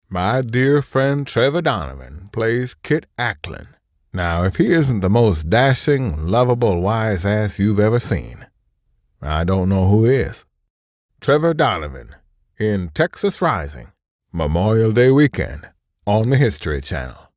My dear friend Trevor Donovan plays Kit Acklin. Now, if he isn't the most dashing, lovable, wise ass you've ever seen, I don't know who is. Trevor Donovan in Texas Rising, Memorial Day weekend on the History Channel.